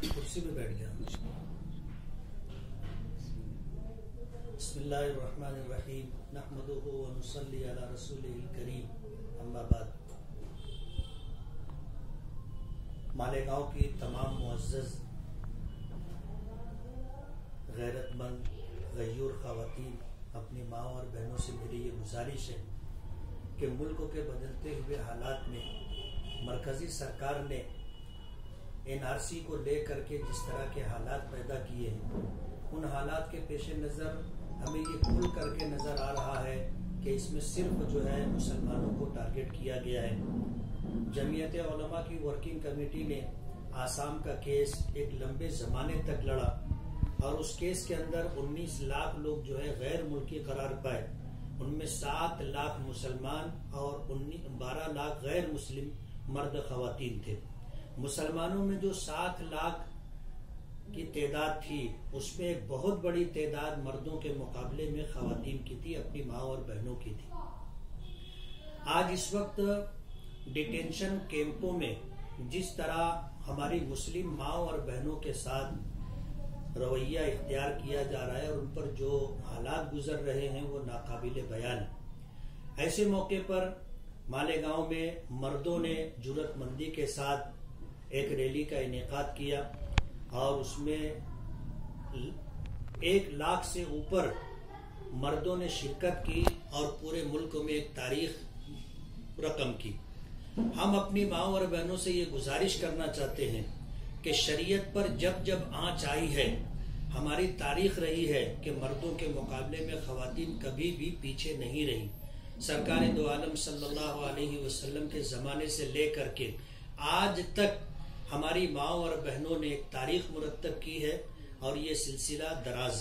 कुर्सी पे बैठ गया। बिस्मिल्लाहिर्रहमानिर्रहीम नहमदुहु व नुसल्ली अला रसूलिल करीम अम्मा बाद। मालेगांव की तमाम मुअज़्ज़ज़ गैरतमंद गयूर ख़वातीन, अपनी माँ और बहनों से मेरी ये गुजारिश है कि मुल्क के बदलते हुए हालात में मरकज़ी सरकार ने NRC को लेकर के जिस तरह के हालात पैदा किए हैं, उन हालात के पेश नज़र हमें ये खुल करके नज़र आ रहा है कि इसमें सिर्फ जो है मुसलमानों को टारगेट किया गया है। जमीयत उलमा की वर्किंग कमेटी ने आसाम का केस एक लंबे ज़माने तक लड़ा और उस केस के अंदर 19 लाख लोग जो है गैर मुल्की करार पाए। उनमें 7 लाख मुसलमान और 12 लाख गैर मुस्लिम मर्द ख़वातीन थे। मुसलमानों में जो 7 लाख की तादाद थी, उसमें एक बहुत बड़ी तादाद मर्दों के मुकाबले में ख़वातीन की थी, अपनी माँ और बहनों की थी। आज इस वक्त डिटेंशन कैंपों में जिस तरह हमारी मुस्लिम माँ और बहनों के साथ रवैया इख्तियार किया जा रहा है और उन पर जो हालात गुजर रहे हैं वो नाकाबिले बयान है। ऐसे मौके पर मालेगांव में मर्दों ने जुर्रतमंदी के साथ एक रैली का इनेकाद किया और उसमें 1 लाख से ऊपर मर्दों ने शिरकत की और पूरे मुल्क में एक तारीख रकम की। हम अपनी माँ और बहनों से ये गुजारिश करना चाहते हैं कि शरीयत पर जब जब आंच आई है, हमारी तारीख रही है कि मर्दों के मुकाबले में ख़वातीन कभी भी पीछे नहीं रही। सरकार दो आलम सल्लल्लाहु अलैहि वसल्लम के ज़माने से लेकर के आज तक हमारी माँ और बहनों ने एक तारीख मुरत्तब की है और ये सिलसिला दराज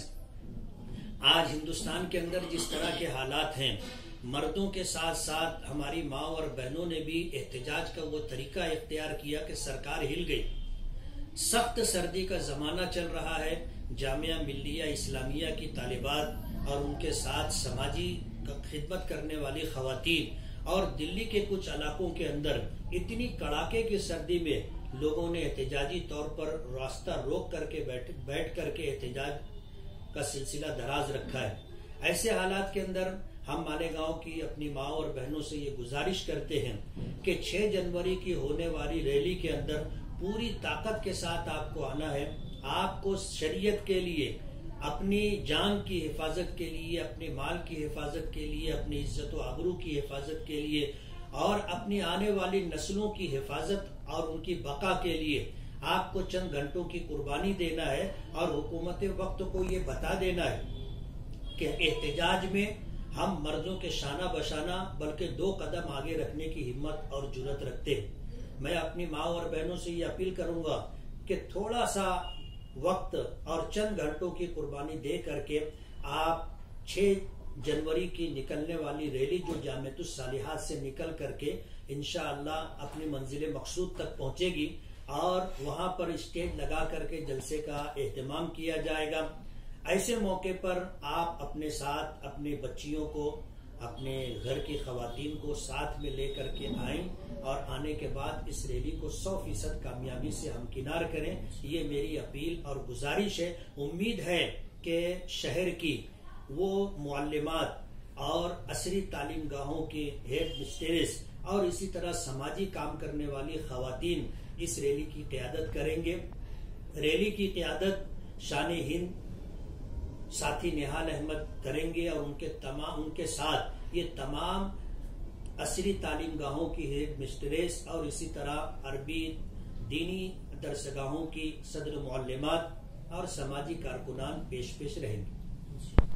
है। आज हिंदुस्तान के अंदर जिस तरह के हालात हैं, मर्दों के साथ साथ हमारी माँ और बहनों ने भी एहतजाज का वो तरीका इख्तियार किया कि सरकार हिल गई। सख्त सर्दी का जमाना चल रहा है। जामिया मिल्लिया इस्लामिया की तालिबात और उनके साथ समाजी खिदमत करने वाली ख़वातीन और दिल्ली के कुछ इलाकों के अंदर इतनी कड़ाके की सर्दी में लोगों ने एहतजाजी तौर पर रास्ता रोक करके बैठ करके एहतजाज का सिलसिला दराज रखा है। ऐसे हालात के अंदर हम मालेगांव की अपनी माँ और बहनों से ये गुजारिश करते हैं कि 6 जनवरी की होने वाली रैली के अंदर पूरी ताकत के साथ आपको आना है। आपको शरीयत के लिए, अपनी जान की हिफाजत के लिए, अपने माल की हिफाजत के लिए, अपनी इज्जत व आबरू की हिफाजत के लिए और अपनी आने वाली नस्लों की हिफाजत और उनकी बका के लिए आपको चंद घंटों की कुर्बानी देना है और हुकूमत वक्त को ये बता देना है कि एहतजाज में हम मर्दों के शाना बशाना बल्कि 2 कदम आगे रखने की हिम्मत और जुर्रत रखते हैं। मैं अपनी माँ और बहनों से ये अपील करूंगा कि थोड़ा सा वक्त और चंद घंटों की कुर्बानी दे करके आप 6 जनवरी की निकलने वाली रैली जो जामियतुस सालिहात से निकल करके इंशाअल्लाह अपनी मंजिल मकसूद तक पहुंचेगी और वहां पर स्टेज लगा करके जलसे का एहतमाम किया जाएगा। ऐसे मौके पर आप अपने साथ अपने बच्चियों को, अपने घर की ख़वातीन को साथ में लेकर के आएं और आने के बाद इस रैली को 100% कामयाबी से हमकिनार करें। ये मेरी अपील और गुजारिश है। उम्मीद है कि शहर की वो मुअल्लिमात और असरी तालीम गाहों के हेड मिस्ट्रेस और इसी तरह समाजी काम करने वाली ख़वातीन इस रैली की क़यादत करेंगे। रैली की क़यादत शान हिंद साथी निहाल अहमद करेंगे और उनके साथ ये तमाम असरी तालीम गाहों की हेड मिस्ट्रेस और इसी तरह अरबी दीनी दरसगाहों की सदर मुअल्लिमात और समाजी कारकुनान पेश रहेंगे।